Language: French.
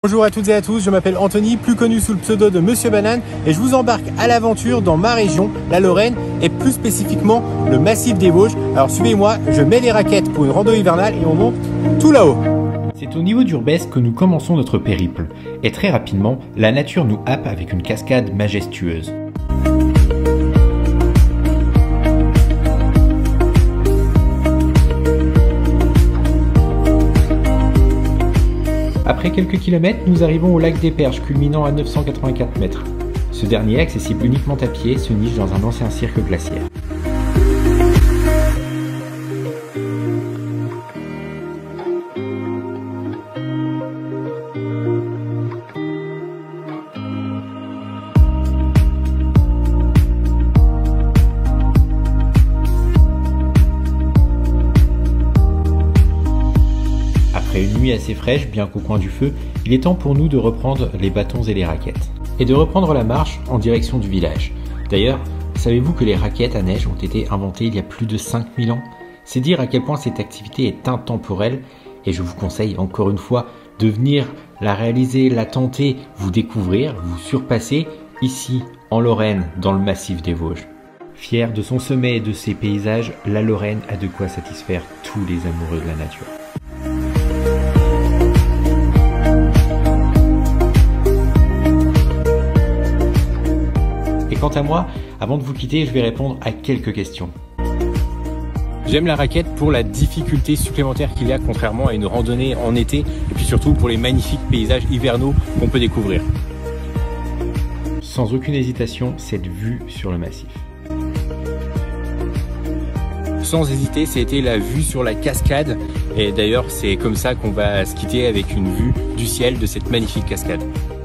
Bonjour à toutes et à tous, je m'appelle Anthony, plus connu sous le pseudo de Monsieur Banane, et je vous embarque à l'aventure dans ma région, la Lorraine, et plus spécifiquement le massif des Vosges. Alors suivez-moi, je mets les raquettes pour une rando hivernale et on monte tout là-haut. C'est au niveau d'Urbès que nous commençons notre périple, et très rapidement, la nature nous happe avec une cascade majestueuse. Après quelques kilomètres, nous arrivons au lac des Perches, culminant à 984 mètres. Ce dernier, accessible uniquement à pied, se niche dans un ancien cirque glaciaire. Après une nuit assez fraîche, bien qu'au coin du feu, il est temps pour nous de reprendre les bâtons et les raquettes. Et de reprendre la marche en direction du village. D'ailleurs, savez-vous que les raquettes à neige ont été inventées il y a plus de 5000 ans? C'est dire à quel point cette activité est intemporelle et je vous conseille encore une fois de venir la réaliser, la tenter, vous découvrir, vous surpasser ici en Lorraine, dans le massif des Vosges. Fière de son sommet et de ses paysages, la Lorraine a de quoi satisfaire tous les amoureux de la nature. Quant à moi, avant de vous quitter, je vais répondre à quelques questions. J'aime la raquette pour la difficulté supplémentaire qu'il y a contrairement à une randonnée en été et puis surtout pour les magnifiques paysages hivernaux qu'on peut découvrir. Sans aucune hésitation, cette vue sur le massif. Sans hésiter, c'était la vue sur la cascade et d'ailleurs c'est comme ça qu'on va se quitter avec une vue du ciel de cette magnifique cascade.